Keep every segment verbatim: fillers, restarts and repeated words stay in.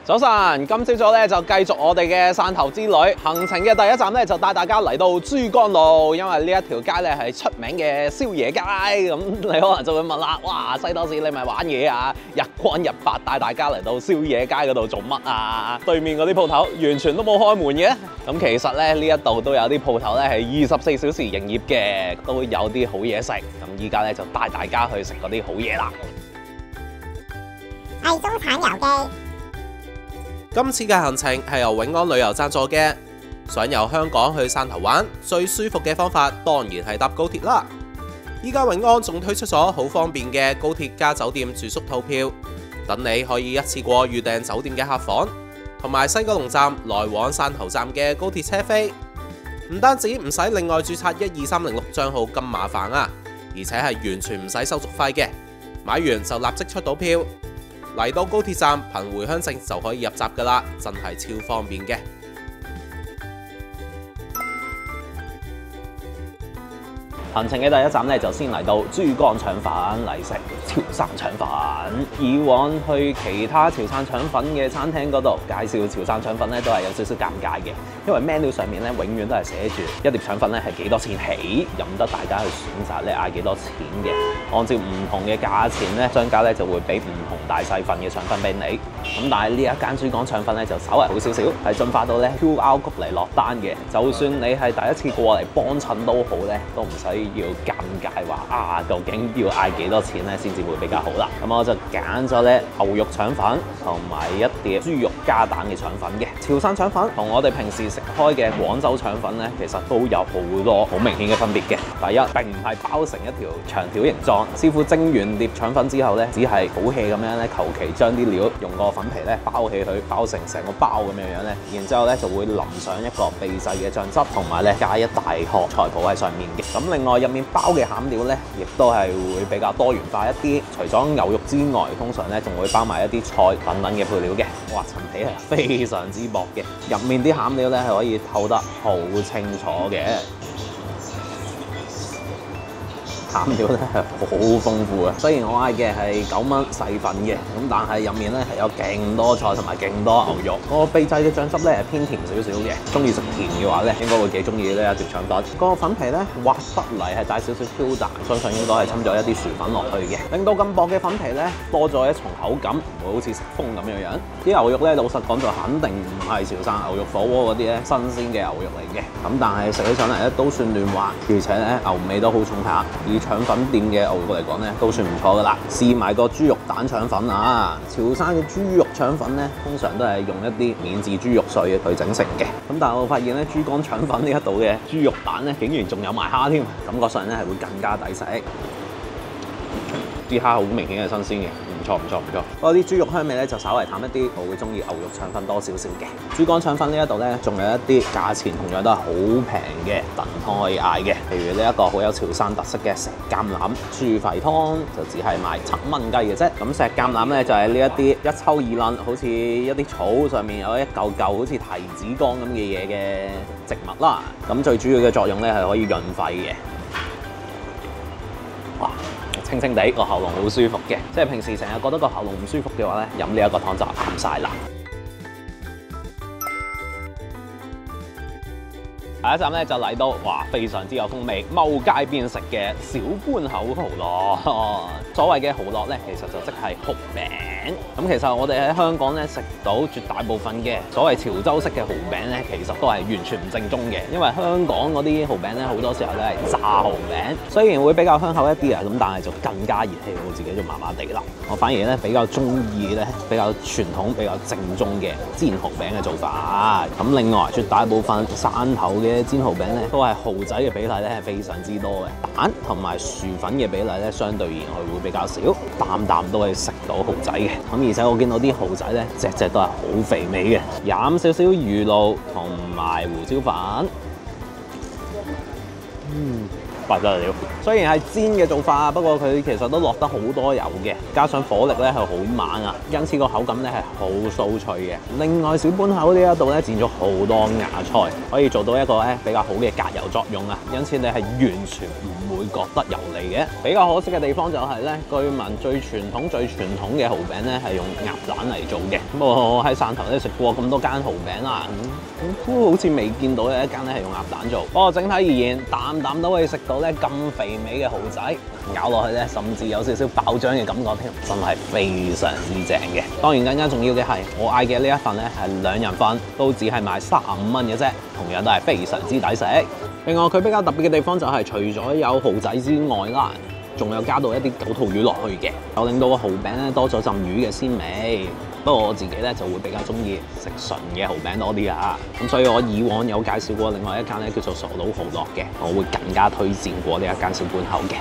早晨，今朝早咧就繼續我哋嘅汕頭之旅，行程嘅第一站咧就帶大家嚟到珠江路，因為呢一條街咧係出名嘅宵夜街。咁你可能就會問啦，哇，西多士你咪玩嘢啊？日光日白帶大家嚟到宵夜街嗰度做乜啊？對面嗰啲鋪頭完全都冇開門嘅。咁其實咧呢一度都有啲鋪頭咧係二十四小時營業嘅，都有啲好嘢食。咁依家咧就帶大家去食嗰啲好嘢啦。 係中產遊記。 今次嘅行程係由永安旅遊贊助嘅，想由香港去汕頭玩，最舒服嘅方法當然係搭高鐵啦。依家永安仲推出咗好方便嘅高鐵加酒店住宿套票，等你可以一次過預訂酒店嘅客房，同埋西九龍站來往汕頭站嘅高鐵車飛。唔單止唔使另外註冊一二三零六帳號咁麻煩啊，而且係完全唔使手續費嘅，買完就立即出到票。嚟到高鐵站憑回鄉證就可以入閘㗎喇，真係超方便嘅。 行程嘅第一站咧，就先嚟到珠江腸粉嚟食潮汕腸粉。以往去其他潮汕腸粉嘅餐廳嗰度介紹潮汕腸粉咧，都係有少少尷尬嘅，因為 menu 上面咧永遠都係寫住一碟腸粉咧係幾多錢起，任得大家去選擇咧嗌幾多錢嘅。按照唔同嘅價錢咧，商家咧就會俾唔同大細份嘅腸粉俾你。咁但係呢一間珠江腸粉咧就稍為好少少，係進化到咧 Q R code 嚟落單嘅。就算你係第一次過嚟幫襯都好咧，都唔使要尷尬話啊，究竟要嗌幾多錢咧先至會比較好啦。咁我就揀咗咧牛肉腸粉同埋一碟豬肉加蛋嘅腸粉嘅。潮汕腸粉同我哋平時食開嘅廣州腸粉咧，其實都有好多好明顯嘅分別嘅。第一，並唔係包成一條長條形狀，師傅蒸完碟腸粉之後咧，只係好氣咁樣咧，求其將啲料用個粉皮咧包起佢，包成成個包咁樣樣咧，然之後咧就會淋上一個秘製嘅醬汁，同埋咧加一大殼菜脯喺上面嘅。咁另外入面包嘅餡料咧，亦都係會比較多元化一啲。除咗牛肉之外，通常咧仲會包埋一啲菜等等嘅配料嘅。哇，層皮係非常之薄嘅，入面啲餡料咧係可以透得好清楚嘅。餡料咧係好豐富嘅，雖然我嗌嘅係九蚊細份嘅，咁但係入面咧係有勁多菜同埋勁多牛肉。個秘製嘅醬汁咧係偏甜少少嘅，中意食甜嘅話咧應該會幾中意呢一碟腸粉。個粉皮咧滑得嚟係帶少少 Q 彈，相信應該係侵咗一啲薯粉落去嘅，令到咁薄嘅粉皮咧多咗一重口感，唔會好似食風咁樣樣。啲牛肉咧老實講就肯定唔係潮汕牛肉火鍋嗰啲咧新鮮嘅牛肉嚟嘅，咁但係食起上嚟咧都算嫩滑，而且咧牛味都好重下。以腸粉店嘅牛肉嚟講咧，都算唔錯噶啦。試埋個豬肉蛋腸粉啊！潮汕嘅豬肉腸粉咧，通常都係用一啲免治豬肉碎去整成嘅。咁但係我發現咧，珠江腸粉呢一度嘅豬肉蛋咧，竟然仲有埋蝦添，感覺上咧係會更加抵食。啲蝦好明顯係新鮮嘅。唔錯唔錯唔錯，不過啲豬肉香味咧就稍為淡一啲，我會中意牛肉腸粉多少少嘅。珠江腸粉呢一度咧，仲有一啲價錢同樣都係好平嘅燉湯可以嗌嘅，譬如呢一個好有潮汕特色嘅石橄欖豬肺湯，就只係賣七蚊雞嘅啫。咁石橄欖咧就係呢一啲一抽二撚，好似一啲草上面有一嚿嚿好似提子乾咁嘅嘢嘅植物啦。咁最主要嘅作用咧係可以潤肺嘅。哇！清清地個喉嚨好舒服嘅，即係平時成日覺得個喉嚨唔舒服嘅話咧，飲呢一個湯就啱晒啦。下一站咧就嚟到，哇，非常之有風味，踎街邊食嘅小官口蠔烙。所謂嘅蠔烙咧，其實就即係蠔餅。咁其實我哋喺香港咧食到絕大部分嘅所謂潮州式嘅蠔餅咧，其實都係完全唔正宗嘅，因為香港嗰啲蠔餅咧好多時候咧係炸蠔餅，雖然會比較香口一啲啊，咁但係就更加熱氣，我自己就麻麻地啦。我反而咧比較中意咧比較傳統、比較正宗嘅煎蠔餅嘅做法。咁另外絕大部分汕頭嘅煎蠔餅咧都係蠔仔嘅比例咧係非常之多嘅，蛋同埋薯粉嘅比例咧相對而言佢會比較少，啖啖都係食到蠔仔嘅。咁而且我見到啲蠔仔咧隻隻都係好肥美嘅，飲少少魚露同埋胡椒粉，嗯。不得了，雖然係煎嘅做法，不過佢其實都落得好多油嘅，加上火力咧係好猛啊，因此個口感咧係好酥脆嘅。另外小半口呢一度咧煎咗好多芽菜，可以做到一個咧比較好嘅隔油作用啊，因此你係完全唔會覺得油膩嘅。比較可惜嘅地方就係咧，據聞最傳統最傳統嘅蠔餅咧係用鴨蛋嚟做嘅。咁我喺汕頭咧食過咁多間蠔餅啦，咁、嗯、都好似未見到有一間咧係用鴨蛋做。不過整體而言，啖啖都可以食到咧咁肥美嘅蠔仔，咬落去咧甚至有少少爆漿嘅感覺添，真係非常之正嘅。當然更加重要嘅係，我嗌嘅呢一份咧係兩人份，都只係賣三十五蚊嘅啫，同樣都係非常之抵食。另外佢比較特別嘅地方就係除咗有蠔仔之外啦，仲有加到一啲九肚魚落去嘅，又令到個蠔餅咧多咗陣魚嘅鮮味。不過我自己咧就會比較中意食純嘅蠔餅多啲啊，咁所以我以往有介紹過另外一間咧叫做傻佬蠔樂嘅，我會更加推薦過呢一間小本口嘅。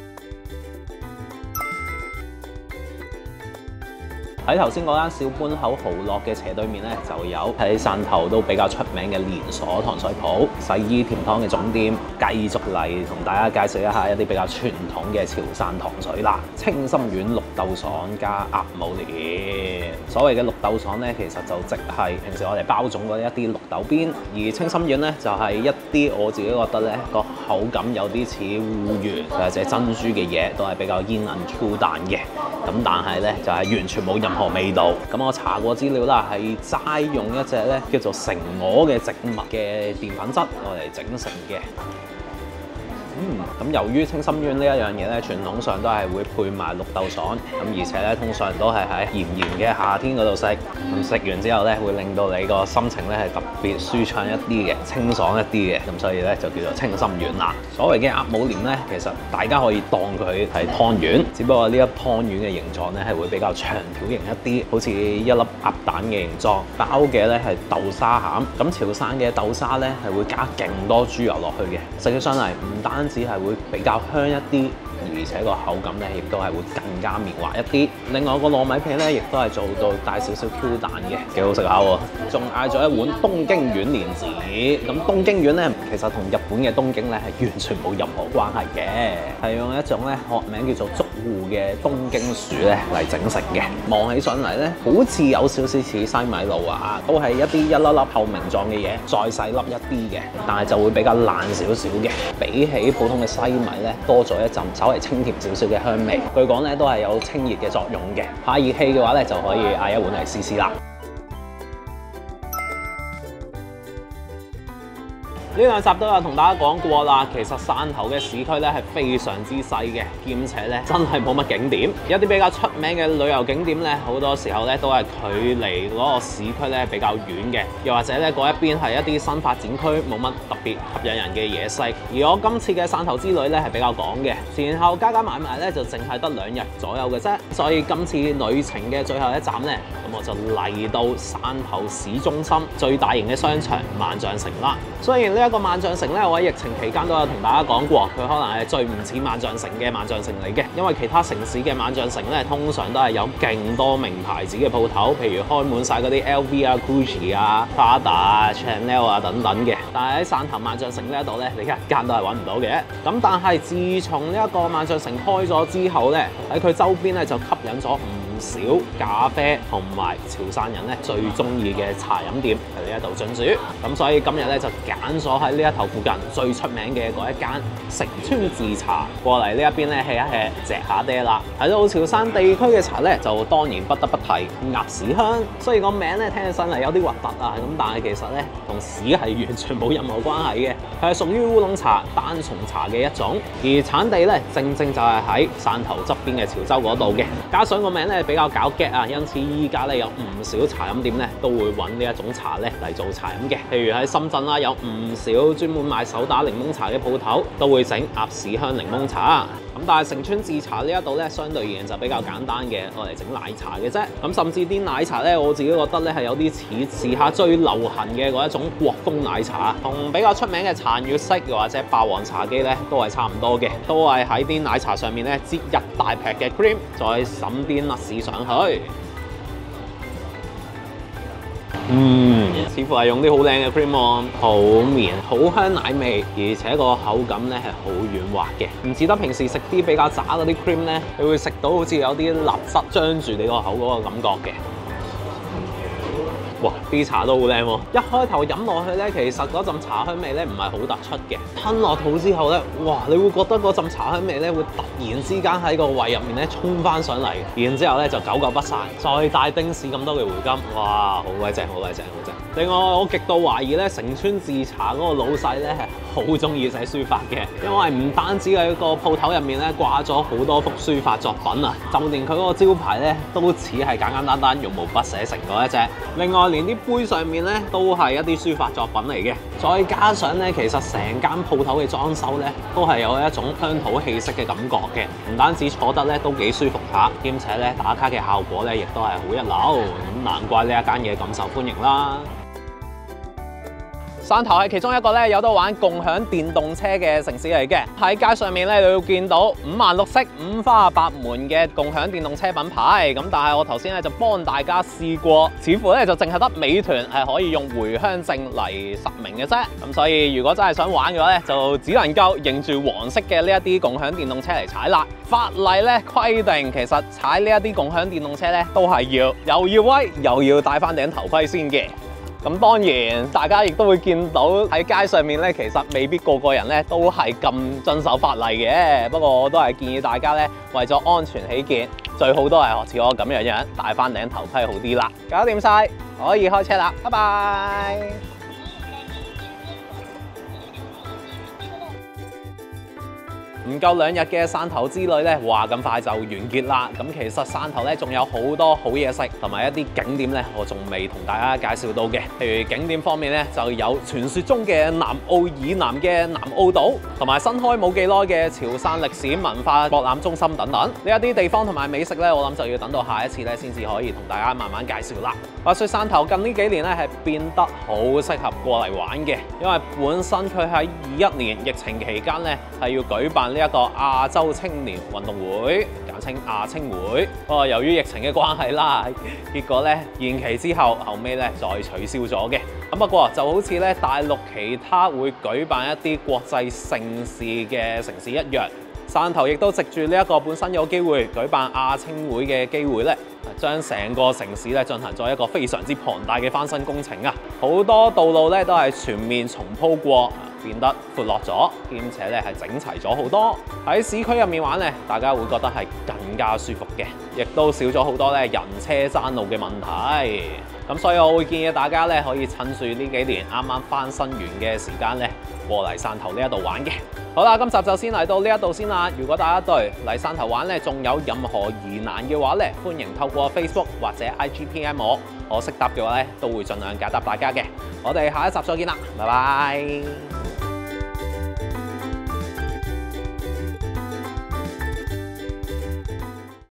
喺頭先嗰間小搬口蠔樂嘅斜對面咧，就有喺汕頭都比較出名嘅連鎖糖水鋪洗衣甜湯嘅總店，繼續嚟同大家介紹一下一啲比較傳統嘅潮汕糖水啦。清心丸綠豆爽加鴨母蓮。所謂嘅綠豆爽咧，其實就即係平時我哋包粽嗰一啲綠豆邊，而清心丸咧就係一啲我自己覺得咧個口感有啲似芋圓或者珍珠嘅嘢，都係比較煙韌 Q 彈嘅。咁但係咧就係完全冇任何味道。咁我查過資料啦，係齋用一隻咧叫做成鵝嘅植物嘅澱粉質我嚟整成嘅。嗯，咁由於清心丸呢一樣嘢咧，傳統上都係會配埋綠豆爽，咁而且咧通常都係喺炎炎嘅夏天嗰度食，咁食完之後咧會令到你個心情咧係特別舒暢一啲嘅，清爽一啲嘅，咁所以咧就叫做清心丸啦。所謂嘅鴨母蓮咧，其實大家可以當佢係湯圓，只不過呢一湯圓嘅形狀咧係會比較長條形一啲，好似一粒鴨蛋嘅形狀，包嘅咧係豆沙餡。咁潮汕嘅豆沙咧係會加勁多豬油落去嘅，食起上嚟唔單只係會比較香一啲，而且個口感咧亦都係會更加綿滑一啲。另外個糯米皮咧，亦都係做到帶少少 Q 彈嘅，幾好食下喎。仲嗌咗一碗東京丸蓮子。咁東京丸咧，其實同日本嘅東京咧係完全冇任何關係嘅，係用一種咧學名叫做竹戶嘅東京薯咧嚟整成嘅。望起上嚟咧，好似有少少似西米露啊，都係一啲一粒粒透明狀嘅嘢，再細粒一啲嘅，但係就會比較爛少少嘅。比起普通嘅西米咧，多咗一陣稍微清甜少少嘅香味。據講咧都係有清熱嘅作用嘅。怕熱氣嘅話咧，就可以嗌一碗嚟試試啦。呢兩集都有同大家講過啦，其實汕頭嘅市區咧係非常之細嘅，兼且咧真係冇乜景點。一啲比較出名嘅旅遊景點咧，好多時候咧都係距離嗰個市區咧比較遠嘅，又或者咧嗰一邊係一啲新發展區，冇乜特別吸引人嘅嘢食。而我今次嘅汕頭之旅咧係比較趕嘅，前後加加埋埋咧就淨係得兩日左右嘅啫，所以今次旅程嘅最後一站咧，咁我就嚟到汕頭市中心最大型嘅商場萬象城啦。雖然呢一個萬象城咧，我喺疫情期間都有同大家講過，佢可能係最唔似萬象城嘅萬象城嚟嘅，因為其他城市嘅萬象城咧，通常都係有勁多名牌子嘅鋪頭，譬如開滿晒嗰啲 L V 啊、Gucci 啊、Prada 啊、Chanel 啊等等嘅。但係喺汕頭萬象城呢一度咧，你一間都係揾唔到嘅。咁但係自從呢一個萬象城開咗之後咧，喺佢周邊咧就吸引咗唔少咖啡同埋潮汕人咧最中意嘅茶飲店喺呢一度進駐，咁所以今日咧就揀咗喺呢一頭附近最出名嘅嗰一間城村自茶過嚟呢一邊咧 hea 一 hea 食下爹啦。喺到潮汕地區嘅茶咧，就當然不得不提鴨屎香。雖然個名咧聽起身係有啲核突啊，咁但係其實咧同屎係完全冇任何關係嘅，佢係屬於烏龍茶單叢茶嘅一種，而產地咧正正就係喺汕頭側邊嘅潮州嗰度嘅。加上個名咧比較搞 get 啊，因此依家咧有唔少茶飲店咧都會揾呢一種茶咧嚟做茶飲嘅。譬如喺深圳啦，有唔少專門賣手打檸檬茶嘅鋪頭都會整鴨屎香檸檬茶。咁但係城村自茶呢一度咧，相對而言就比較簡單嘅，攞嚟整奶茶嘅啫。咁甚至啲奶茶咧，我自己覺得咧係有啲似時下最流行嘅嗰一種國風奶茶，同比較出名嘅殘月式又或者霸王茶姬咧都係差唔多嘅，都係喺啲奶茶上面咧擠一大劈嘅 cream， 再揼啲 nuts上去。嗯，似乎係用啲好靚嘅 cream 喎，好綿，好香奶味，而且個口感咧係好軟滑嘅，唔似得平時食啲比較渣嗰啲 cream 咧，你會食到好似有啲蠟質張住你個口嗰個感覺嘅。 哇！啲茶都好靚喎，一開頭飲落去咧，其實嗰陣茶香味咧唔係好突出嘅，吞落肚之後咧，哇！你會覺得嗰陣茶香味咧會突然之間喺個胃入面咧衝翻上嚟，然之後咧就久久不散，再帶丁士咁多嘅回甘，哇！好鬼正，好鬼正，好正！另外我極度懷疑咧，成川製茶嗰個老細咧係好中意寫書法嘅，因為唔單止喺個鋪頭入面咧掛咗好多幅書法作品啊，就連佢嗰個招牌咧都似係簡簡單單用毛筆寫成嗰一隻。另外連啲杯上面咧都係一啲書法作品嚟嘅，再加上咧其實成間鋪頭嘅裝修咧都係有一種鄉土氣息嘅感覺嘅，唔單止坐得咧都幾舒服下，兼且咧打卡嘅效果咧亦都係好一流，咁難怪呢一間嘢咁受歡迎啦。汕頭係其中一個咧有得玩共享電動車嘅城市嚟嘅，喺街上面咧你會見到五顏六色、五花八門嘅共享電動車品牌。咁但係我頭先咧就幫大家試過，似乎咧就淨係得美團係可以用回鄉證嚟實名嘅啫。咁所以如果真係想玩嘅話咧，就只能夠認住黃色嘅呢一啲共享電動車嚟踩啦。法例咧規定，其實踩呢一啲共享電動車咧都係要又要威又要戴翻頂頭盔先嘅。咁當然，大家亦都會見到喺街上面咧，其實未必個個人咧都係咁遵守法例嘅。不過我都係建議大家咧，為咗安全起見，最好都係學似我咁樣樣戴翻頂頭盔好啲啦。搞掂晒，可以開車啦，拜拜。唔夠兩日嘅汕頭之旅咧，哇咁快就完結啦！咁其實汕頭咧仲有好多好嘢食，同埋一啲景點咧，我仲未同大家介紹到嘅。譬如景點方面咧，就有傳說中嘅南澳以南嘅南澳島，同埋新開冇幾耐嘅潮汕歷史文化博覽中心等等。呢一啲地方同埋美食咧，我諗就要等到下一次咧，先至可以同大家慢慢介紹啦。話說汕頭近呢幾年咧係變得好適合過嚟玩嘅，因為本身佢喺二一年疫情期間咧係要舉辦呢一個亞洲青年運動會，簡稱亞青會。不過由於疫情嘅關係啦，結果咧延期之後，後尾咧再取消咗嘅。咁不過就好似咧大陸其他會舉辦一啲國際盛事嘅城市一樣，汕頭亦都藉住呢一個本身有機會舉辦亞青會嘅機會咧，將成個城市咧進行咗一個非常之龐大嘅翻新工程啊！好多道路咧都係全面重鋪過，變得闊落咗，兼且咧係整齊咗好多。喺市區入面玩咧，大家會覺得係更加舒服嘅，亦都少咗好多咧人車爭路嘅問題。咁所以我會建議大家咧可以趁住呢幾年啱啱翻新完嘅時間咧，過嚟汕頭呢一度玩嘅。好啦，今集就先嚟到呢一度先啦。如果大家對嚟汕頭玩咧，仲有任何疑難嘅話咧，歡迎透過 Facebook 或者 I G P M 我，我識答嘅話咧，都會盡量解答大家嘅。我哋下一集再見啦，拜拜。